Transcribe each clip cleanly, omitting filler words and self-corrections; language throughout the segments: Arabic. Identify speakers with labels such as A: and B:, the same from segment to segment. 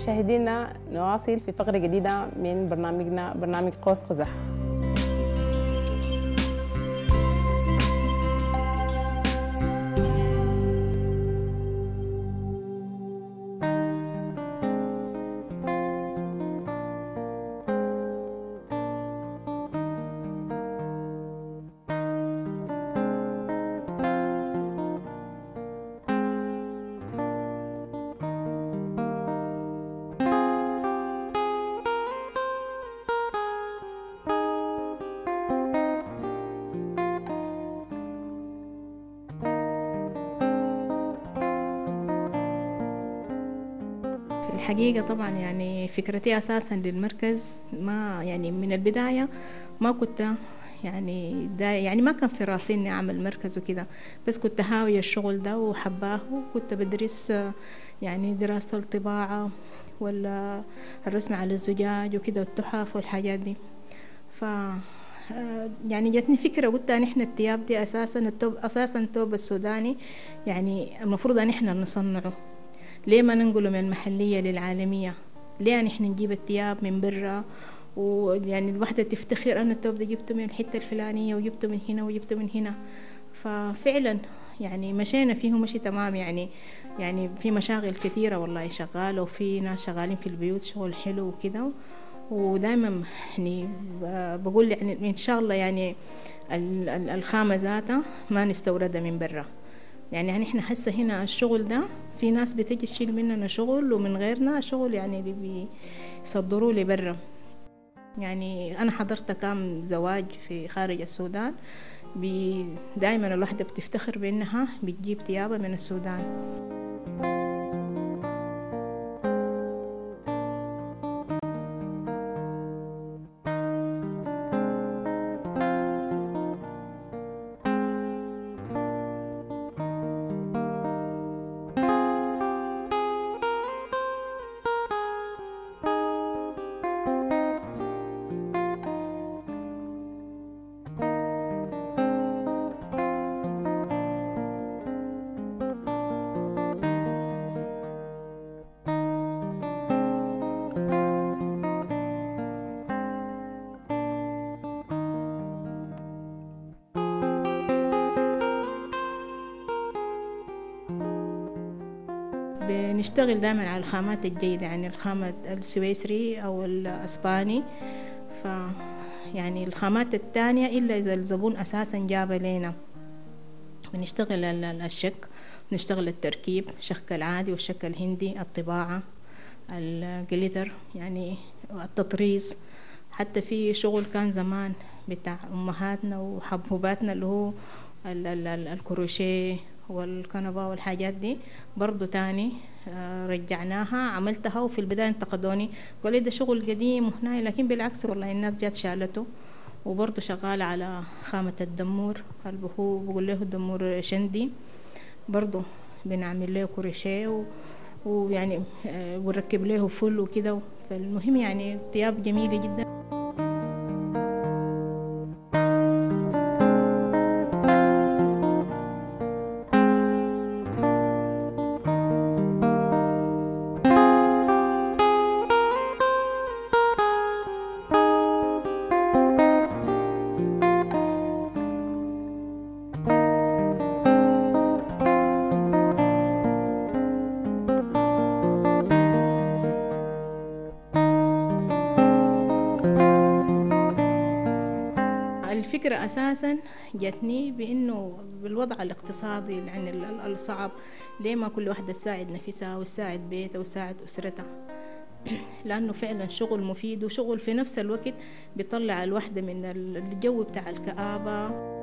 A: مشاهدينا، نواصل في فقرة جديدة من برنامجنا، برنامج قوس قزح.
B: الحقيقة طبعا يعني فكرتي أساسا للمركز ما يعني من البداية ما كنت يعني يعني ما كان في راسي إني أعمل مركز وكده، بس كنت هاوية الشغل ده وحباه، وكنت بدرس يعني دراسة الطباعة ولا الرسم على الزجاج وكده والتحف والحاجات دي. ف يعني جاتني فكرة، قلت أن إحنا التياب دي أساسا التوب السوداني يعني المفروض أن إحنا نصنعه، ليه ما ننقله من المحلية للعالمية؟ ليه نحن نجيب التياب من برا ويعني الواحدة تفتخر أنا التوب ده جبته من الحتة الفلانية وجبته من هنا وجبته من هنا. ففعلا يعني مشينا فيه مشي تمام، يعني في مشاغل كثيرة والله شغالة، وفي ناس شغالين في البيوت شغل حلو وكده. ودائما يعني بقول يعني إن شاء الله يعني الخامة ذاتها ما نستوردها من برا. يعني نحن هسه هنا الشغل ده في ناس بتجي تشيل مننا شغل ومن غيرنا شغل، يعني اللي بيصدروا لي برا. يعني أنا حضرت كام زواج في خارج السودان، دائما الوحدة بتفتخر بأنها بتجيب تيابة من السودان. بنشتغل دائما على الخامات الجيدة، يعني الخامة السويسري أو الأسباني. ف يعني الخامات التانية إلا إذا الزبون أساسا جاب لنا. بنشتغل الشك، بنشتغل التركيب، الشك العادي والشك الهندي، الطباعة، الجليتر، يعني التطريز. حتى في شغل كان زمان بتاع أمهاتنا وحبوباتنا اللي هو الكروشيه والكنبة والحاجات دي برضو تاني رجعناها عملتها. وفي البداية انتقدوني قالوا ده شغل قديم وهنا، لكن بالعكس والله الناس جات شالته. وبرضو شغالة على خامة الدمور اللي هو بقول له الدمور شندي، برضو بنعمل له كروشيه ويعني ونركب له فل وكده. فالمهم يعني ثياب جميلة جدا. الفكرة أساساً جاتني بأنه بالوضع الاقتصادي يعني الصعب، ليه ما كل واحدة تساعد نفسها وتساعد بيتها وتساعد أسرتها؟ لأنه فعلاً شغل مفيد وشغل في نفس الوقت بيطلع الواحدة من الجو بتاع الكآبة.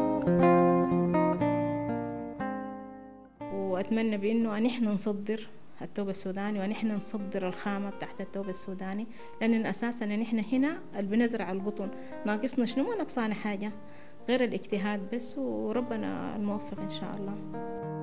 B: وأتمنى بأنه نحن نصدر التوب السوداني، ونحن نصدر الخامة بتاعت التوب السوداني، لأن أساسا نحن هنا اللي بنزرع القطن. ناقصنا شنو؟ ما نقصانا حاجة غير الاجتهاد بس، وربنا الموفق إن شاء الله.